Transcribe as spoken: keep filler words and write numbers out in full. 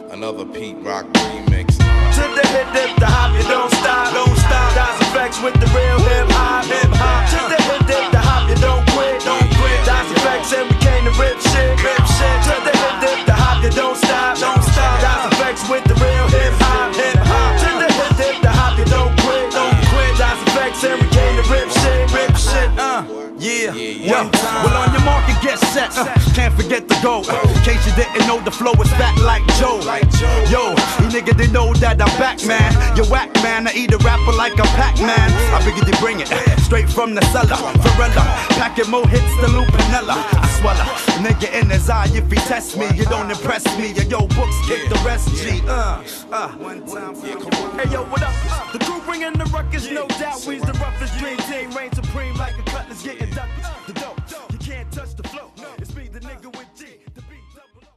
Another Pete Rock remix. To the hip, dip, the hop, you don't stop, don't stop. Dice effects with the real hip hop, hip hop. To the hip, dip, the hop, you don't quit, don't quit. Dice effects and we came to rip shit, rip shit. To the hip, dip, the hop, you don't stop, don't stop. Dice effects with the real hip hop, hip hop. To the hip, dip, the hop, you don't quit, don't quit. Dice effects and we came to rip shit, rip shit. Uh. Yeah, yeah, one time. Well, on your mark and get set, uh, can't forget the go. Uh, in case you didn't know, the flow is fat like Joe. Yo, you nigga, they know that I'm back, man. You whack, man, I eat a rapper like a Pac-Man. I figured they bring it straight from the cellar. Varela, packing more hits than Lupinella. I swallow, nigga in his eye. If he test me, you don't impress me. Yo, books kick the rest, G. Uh, uh. Hey, yo, what up? The crew bringing the ruckus, no doubt. We's the roughest dream team, reign supreme like a cutlass getting ducked.